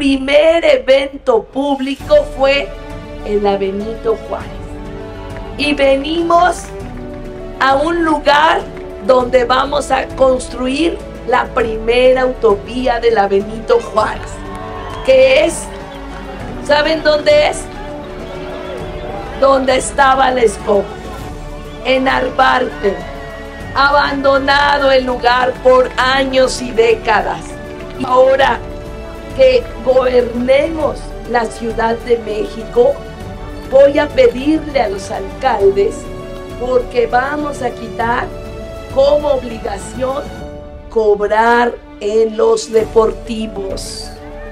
primer evento público fue en la Benito Juárez. Y venimos a un lugar donde vamos a construir la primera autovía de la Benito Juárez, que es, ¿saben dónde es? Donde estaba la escoba, en Narvarte, abandonado el lugar por años y décadas. Y ahora que gobernemos la Ciudad de México, voy a pedirle a los alcaldes, porque vamos a quitar como obligación cobrar en los deportivos.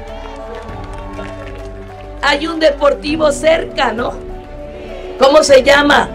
Hay un deportivo cerca, ¿no? ¿Cómo se llama?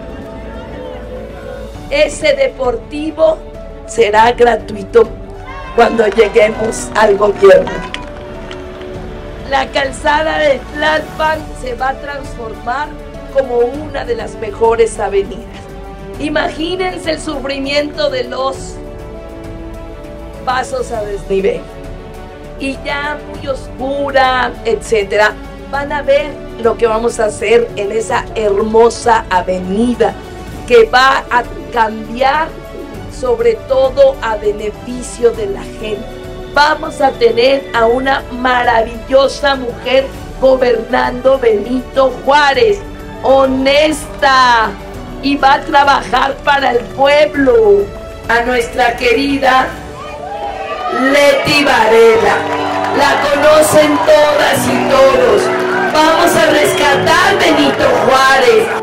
Ese deportivo será gratuito cuando lleguemos al gobierno. La calzada de Tlalpan se va a transformar como una de las mejores avenidas. Imagínense el sufrimiento de los pasos a desnivel y ya muy oscura, etcétera. Van a ver lo que vamos a hacer en esa hermosa avenida que va a cambiar, sobre todo a beneficio de la gente. Vamos a tener a una maravillosa mujer gobernando Benito Juárez, honesta, y va a trabajar para el pueblo. A nuestra querida Leti Varela, la conocen todas y todos. Vamos a rescatar Benito Juárez.